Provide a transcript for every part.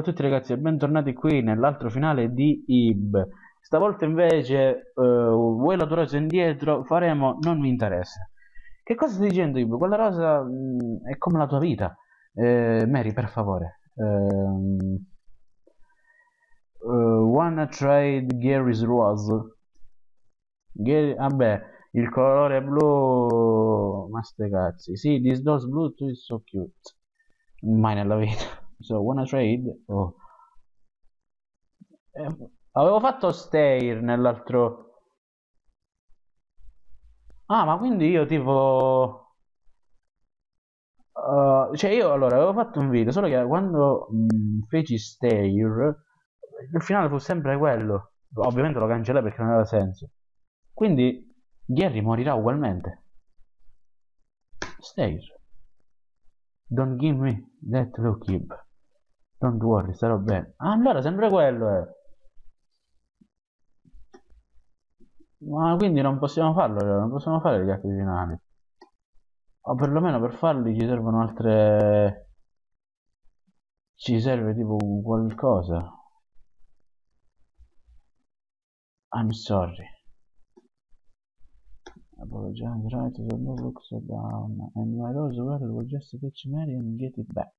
a tutti ragazzi e bentornati qui nell'altro finale di IB. Stavolta invece, vuoi la tua rosa indietro? Faremo non mi interessa. Che cosa stai dicendo IB? Quella rosa è come la tua vita. Mary, per favore. Wanna trade Gary's Rose? Gary, vabbè, il colore blu... Ma ste cazzi. Sì, this does blue too is so cute. Mai nella vita. So, wanna trade? Oh. Avevo fatto stay nell'altro. Ah, ma quindi io tipo. Cioè io allora avevo fatto un video, solo che quando feci stay, il finale fu sempre quello. Ovviamente lo cancellai perché non aveva senso. Quindi Gary morirà ugualmente. Stay. Don't give me that look, Ib. Don't worry, starò bene. Ah, allora sempre quello è. Ma quindi non possiamo farlo, non possiamo fare gli atti finali. O perlomeno per farli ci servono altre... Ci serve tipo qualcosa. I'm sorry. Apologize, right, the move looks so down. And my rose well will just catch Mary and get it back.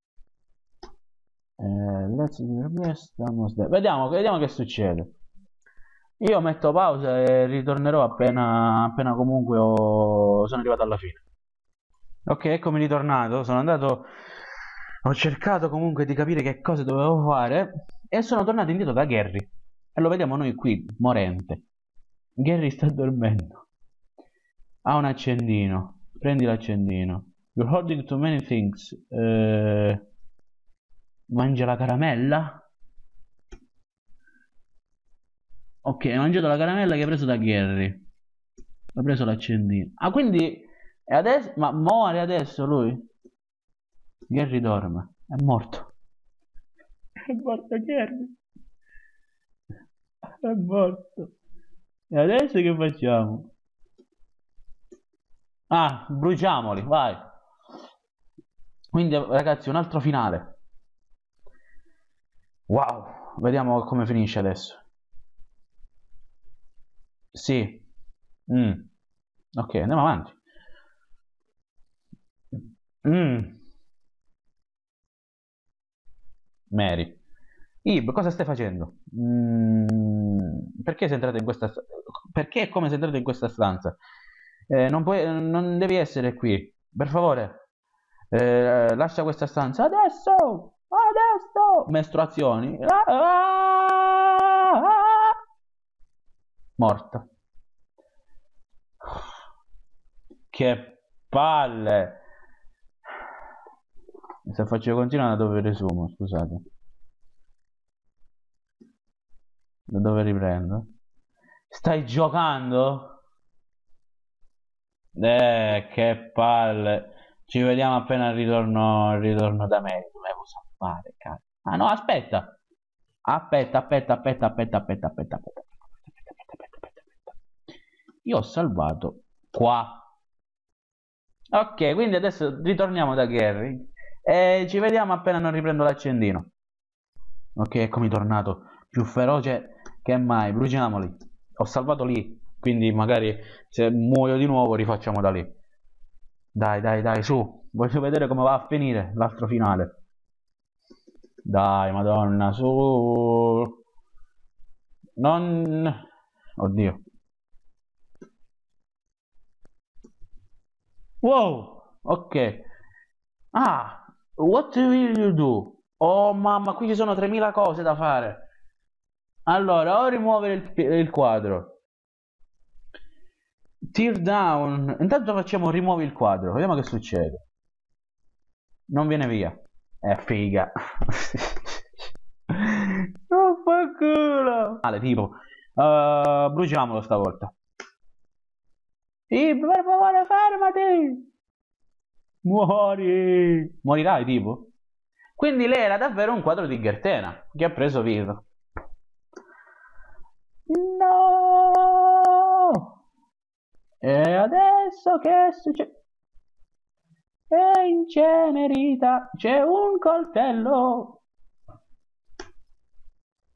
Let's do your best, almost there. Vediamo che succede. Io metto pausa e ritornerò appena comunque sono arrivato alla fine. Ok, eccomi ritornato, sono andato, ho cercato comunque di capire che cosa dovevo fare e sono tornato indietro da Gary. E lo vediamo noi qui, morente. Gary sta dormendo. Ha un accendino, prendi l'accendino. You're holding too many things. Mangia la caramella? Ok, hai mangiato la caramella che hai preso da Gary. Ha preso l'accendino. Ah, quindi... E adesso... Ma muore adesso lui? Gary dorme. È morto. È morto Gary. È morto. E adesso che facciamo? Ah, bruciamoli, vai. Quindi ragazzi, un altro finale. Wow, vediamo come finisce adesso. Sì. Ok, andiamo avanti. Mary. Ib, cosa stai facendo? Perché sei entrato in questa perché è come sei entrato in questa stanza? Non devi essere qui. Per favore, lascia questa stanza. Adesso! Adesso! Mestruazioni. Morta. Che palle! Se faccio continuare da dove risumo, scusate. Da dove riprendo? Stai giocando? Che palle. Ci vediamo appena ritorno da me. Dovevo salvare, cazzo. Ah no, aspetta. Aspetta. Io ho salvato qua. Ok, quindi adesso ritorniamo da Gary. E ci vediamo appena non riprendo l'accendino. Ok, eccomi tornato. Più feroce che mai. Bruciamoli. Ho salvato lì. Quindi magari se muoio di nuovo rifacciamo da lì. Dai, su. Voglio vedere come va a finire l'altro finale. Dai, madonna, su. Non... Oddio. Wow, ok. Ah, what will you do? Oh mamma, qui ci sono 3000 cose da fare. Allora, o rimuovere il quadro. Tear down. Intanto facciamo rimuovi il quadro. Vediamo che succede. Non viene via. È figa. Non fa culo. Male, tipo. Bruciamolo stavolta. Per favore, fermati. Muori. Morirai, tipo. Quindi lei era davvero un quadro di Ghertena che ha preso vita. No! E adesso che succede? È incenerita, c'è un coltello.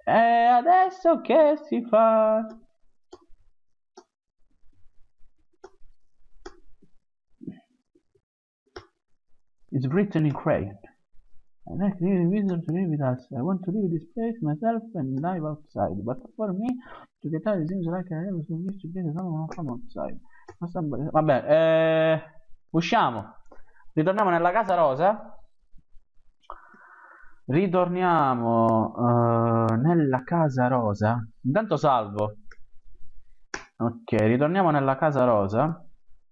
E adesso che si fa? It's written in crayon. I like leaving visitors to live with us. I want to leave this place myself and live outside. But for me, to get out it seems like I have so much to get someone from outside. Vabbè, usciamo. Ritorniamo nella casa rosa. Ritorniamo nella casa rosa. Intanto salvo. Ok, ritorniamo nella casa rosa.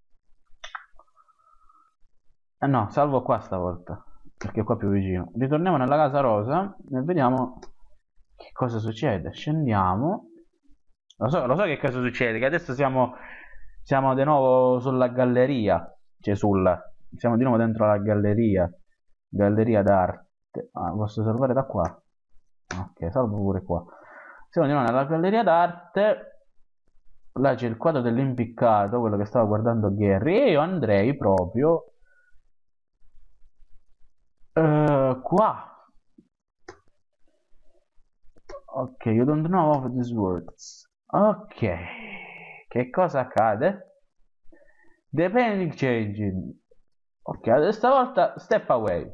No, salvo qua stavolta, perché qua è più vicino. Ritorniamo nella casa rosa e vediamo che cosa succede. Scendiamo. Lo so che cosa succede, che adesso siamo di nuovo sulla galleria. Cioè siamo di nuovo dentro la galleria. Galleria d'arte. Ah, posso salvare da qua? Ok, salvo pure qua. Siamo di nuovo nella galleria d'arte. Là c'è il quadro dell'impiccato, quello che stava guardando Gary. E io andrei proprio qua. Ok, you don't know of these words. Ok, che cosa accade? The panic changing. Ok, stavolta step away.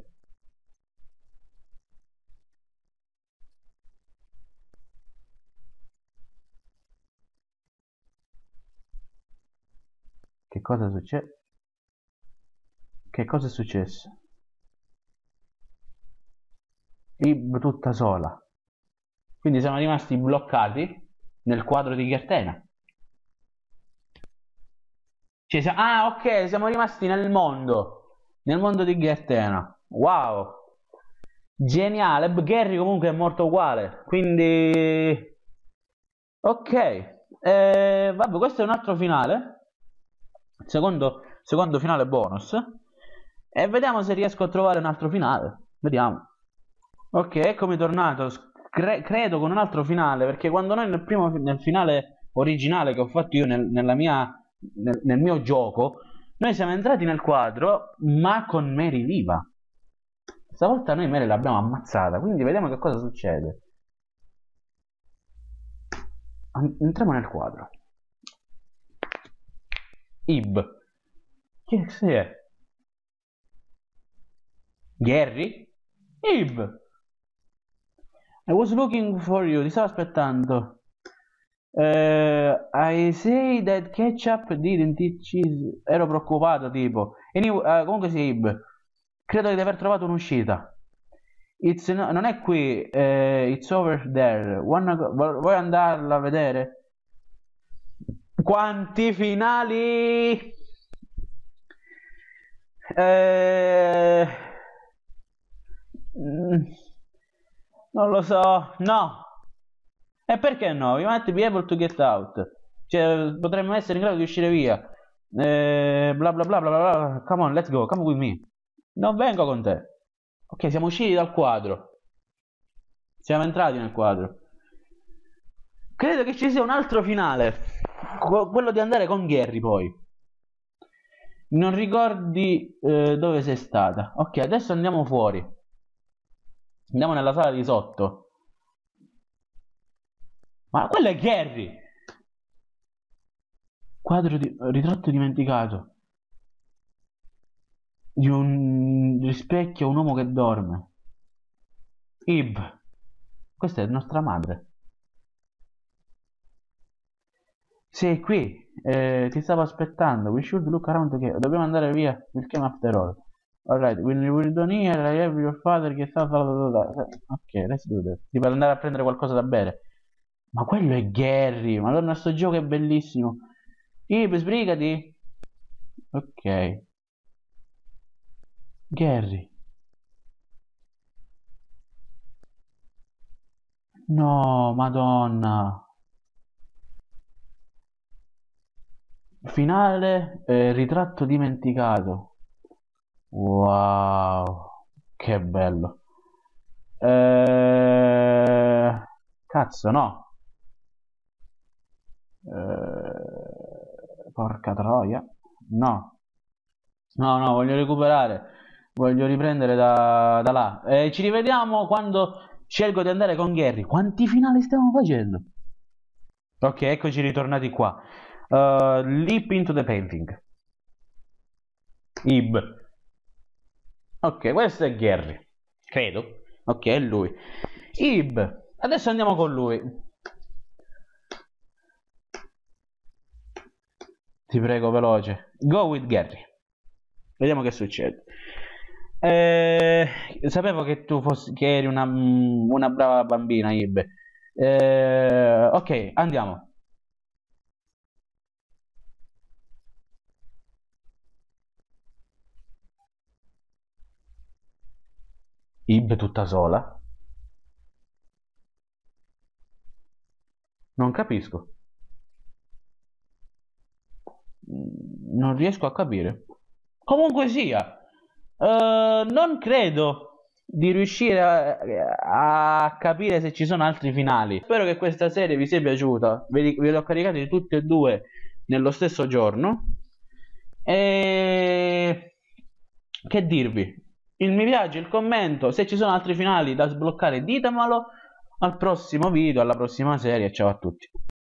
Che cosa succede? Che cosa è successo? Ib tutta sola. Quindi siamo rimasti bloccati nel quadro di Ghertena. Cioè, ah, ok, siamo rimasti nel mondo di Ghertena. Wow, geniale. Gary comunque è morto uguale, quindi ok. Vabbè, questo è un altro finale, secondo finale bonus, e vediamo se riesco a trovare un altro finale. Vediamo. Ok, eccomi tornato, credo con un altro finale, perché quando noi nel finale originale che ho fatto io nel mio gioco, noi siamo entrati nel quadro, ma con Mary viva. Stavolta noi Mary l'abbiamo ammazzata, quindi vediamo che cosa succede. Entriamo nel quadro. Ib. Chi è? Gary? Ib. I was looking for you, ti stavo aspettando. I say that ketchup didn't eat cheese. Ero preoccupato tipo. Comunque sì, Ib. Credo di aver trovato un'uscita. Non è qui, it's over there. Vuoi andarla a vedere? Quanti finali? Non lo so, no. E perché no? We might be able to get out. Cioè, potremmo essere in grado di uscire via. Bla bla bla bla bla. Come on, let's go, come with me. Non vengo con te. Ok, siamo usciti dal quadro. Siamo entrati nel quadro. Credo che ci sia un altro finale. Quello di andare con Gary poi. Non ricordi dove sei stata. Ok, adesso andiamo fuori. Andiamo nella sala di sotto. Ma quello è Gary. Ritratto dimenticato. Di un rispecchio, un uomo che dorme. Ib. Questa è nostra madre. Sei qui. Ti stavo aspettando. We should look around together. Dobbiamo andare via. We'll come after all. Alright, when we're done here, I have your father che sta... Ok, let's do that. Ti per andare a prendere qualcosa da bere. Ma quello è Gary. Madonna, sto gioco è bellissimo. Ib, sbrigati. Ok. Gary. No, madonna. Finale, ritratto dimenticato. Wow, che bello. Cazzo, no. Porca troia. No. No, no, voglio recuperare. Voglio riprendere da là. Ci rivediamo quando Scelgo di andare con Gary. Quanti finali stiamo facendo? Ok, eccoci ritornati qua. Leap into the painting. Ib. Ok, questo è Gary. Credo. Ok, è lui. Ib. Adesso andiamo con lui. Ti prego, veloce. Go with Gary. Vediamo che succede. Sapevo che tu che eri una brava bambina, Ib. Ok, andiamo. Ib tutta sola? Non capisco. Non riesco a capire. Comunque sia, non credo di riuscire a capire se ci sono altri finali. Spero che questa serie vi sia piaciuta. Ve li ho caricati tutti e due nello stesso giorno. E che dirvi? Il mi piace, il commento. Se ci sono altri finali da sbloccare, ditemelo. Al prossimo video, alla prossima serie. Ciao a tutti.